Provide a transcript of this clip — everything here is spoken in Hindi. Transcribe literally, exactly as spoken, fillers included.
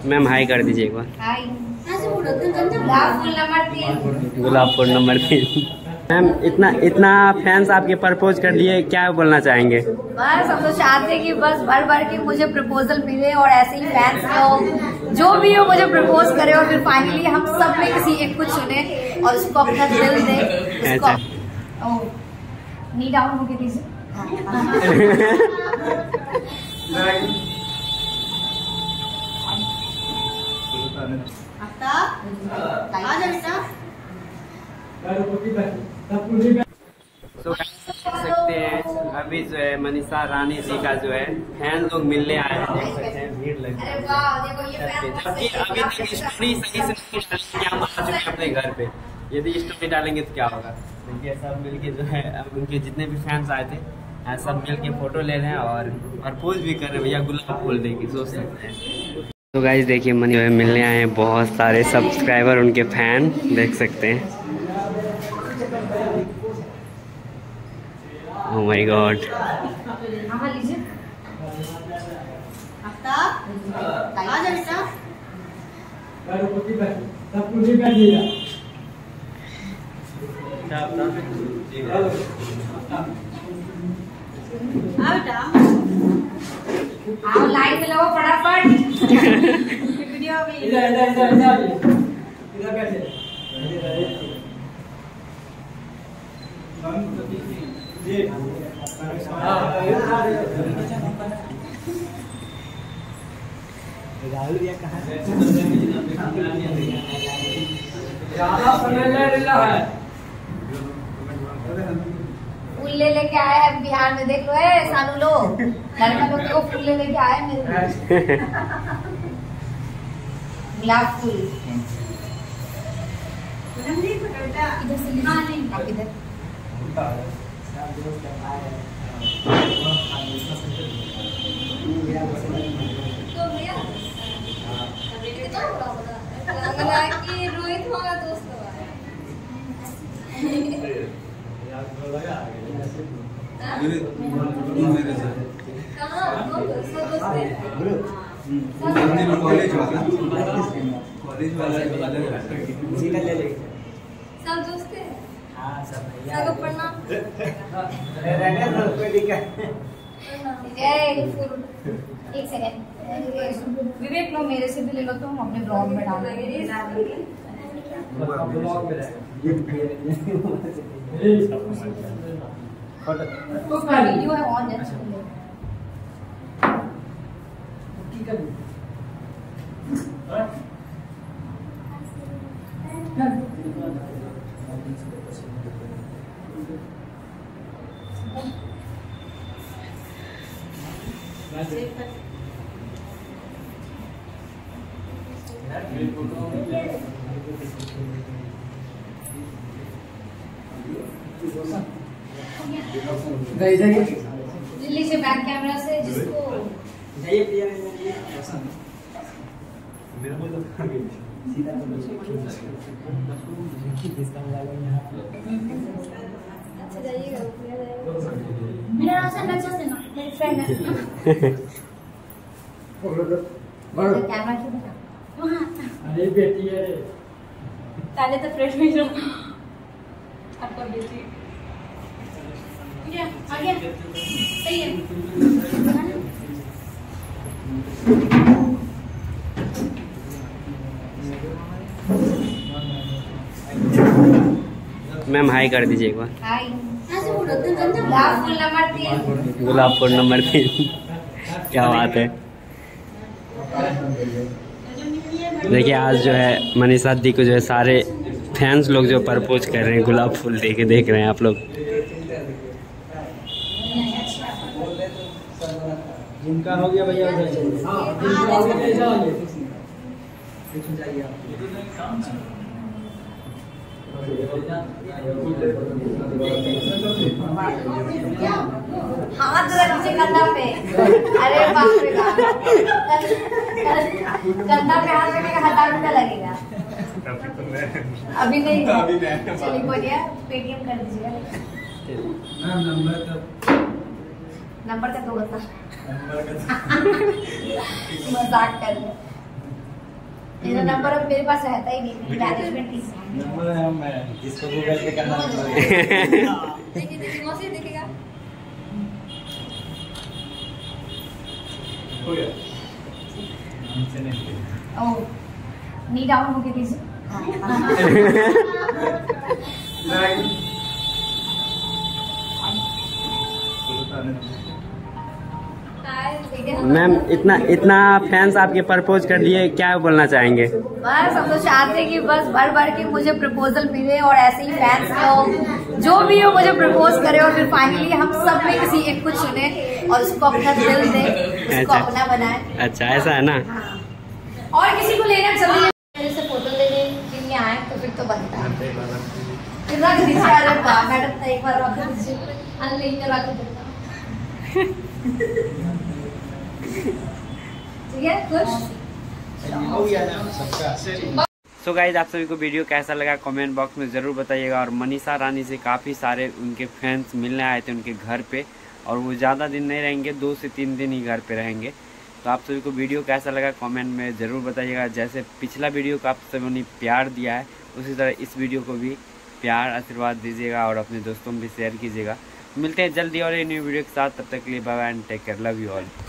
मैम हाई कर दीजिए एक बार। गुलाब फूल नंबर तीन। गुलाब फूल नंबर तीन। मैम इतना इतना फैंस आपके प्रपोज कर दिए, क्या बोलना चाहेंगे? बस हम तो चाहते हैं कि बस भर भर के मुझे प्रपोजल मिले और ऐसे ही फैंस हो जो भी हो मुझे प्रपोज करे और फिर फाइनली हम सब में किसी एक को चुने और उसको अपना दिल दे। उसको नी डाउन होके दीजिए। तो सकते हैं अभी जो है मनीषा रानी जी का जो है फैन लोग मिलने आए हैं, देख सकते हैं भीड़ लगी है। जबकि अभी तक स्टोरी सही से नहीं डाली, हम आ चुके हैं अपने घर पे। यदि स्टोरी डालेंगे तो क्या होगा? देखिए सब मिलके जो है उनके जितने भी फैंस आए थे सब मिलके फोटो ले रहे हैं और प्रपोज भी कर रहे हैं। भैया गुलाब फूल देके सोच सकते हैं। तो गाइस देखिए मनी भाई मिलने आए हैं, बहुत सारे सब्सक्राइबर उनके फैन देख सकते हैं। Oh my god. आओ लाइन में लगो फटाफट। वीडियो में इधर इधर इधर इधर कैसे ये हां राहुल ये कहां है? ज्यादा समय ले रहा है। फूल ले लेके आए हैं बिहार में, देख लो है सानू लोग लड़का लोग को फूल ले लेके आए मेरे गुलाब फूल। इधर से नहीं आप इधर कि रोहित हमारा दोस्त कॉलेज वाला कॉलेज वाला सब दोस्त है। हाँ सब सबको प्रणाम। एक सेकंड विवेक लो मेरे से भी ले लो, तुम अपने ब्लॉग में डाल देंगे। वीडियो है ऑन है। दिल्ली से बैक कैमरा से जिसको अच्छा जाइएगा मेरा रोशन अच्छा से ना मेरी फ्रेंड है। कैमरा क्यों बता वहां? अरे बेटी है पहले तो फ्रेश में रहो आपका बेटी ये आ गया सही है। मैम हाई कर दीजिए एक बार। हाय गुलाब फूल नंबर तीन। गुलाब फूल नंबर तीन। क्या बात है। देखिए आज जो है मनीषा दी को जो है सारे फैंस लोग जो प्रपोज कर रहे हैं गुलाब फूल दे के, देख रहे हैं आप लोग। जिनका हो गया भैया उधर हाथ रख नीचे कंधा पे। अरे बाप रे कंधा पे हाथ रखने का हजार रुपया लगेगा। अभी नहीं चलिए बोलिए पेटीएम कर दीजिएगा। नंबर का दो बता मजाक कर रहे। मेरा नंबर अब मेरे पास रहता ही नहीं, मैनेजमेंट टीम। नंबर है मैं जिसको गूगल पे करना है। देखिए देखिए मौसी देखिएगा। ओह नी डाउन होके कीजिए। मैम इतना इतना फैंस आपके प्रपोज कर दिए, क्या बोलना चाहेंगे? बस हम तो चाहते हैं कि बस भर भर के मुझे प्रपोजल मिले और ऐसे ही फैंस लोग जो भी हो मुझे प्रपोज करे और फिर फाइनली हम सब में किसी एक को चुने और उसको अपना दिल दे, उसको अच्छा। अपना बनाए। अच्छा ऐसा है ना? हाँ। और किसी को लेना जल्दी मेरे से फोटो लेने के लिए आए तो फिर तो बनता है। फिर रख दीजिए। अरे वाह मैडम एक बार रख दीजिए, अनले में रख देता हूँ। ठीक है खुश। सो गाइज आप सभी को वीडियो कैसा लगा कमेंट बॉक्स में ज़रूर बताइएगा। और मनीषा रानी से काफ़ी सारे उनके फैंस मिलने आए थे उनके घर पे, और वो ज़्यादा दिन नहीं रहेंगे, दो से तीन दिन ही घर पे रहेंगे। तो आप सभी को वीडियो कैसा लगा कमेंट में ज़रूर बताइएगा। जैसे पिछला वीडियो को आप सभी ने प्यार दिया है, उसी तरह इस वीडियो को भी प्यार आशीर्वाद दीजिएगा और अपने दोस्तों में भी शेयर कीजिएगा। मिलते हैं जल्दी और एक न्यू वीडियो के साथ, तब तक के लिए bye bye and take care, love you all.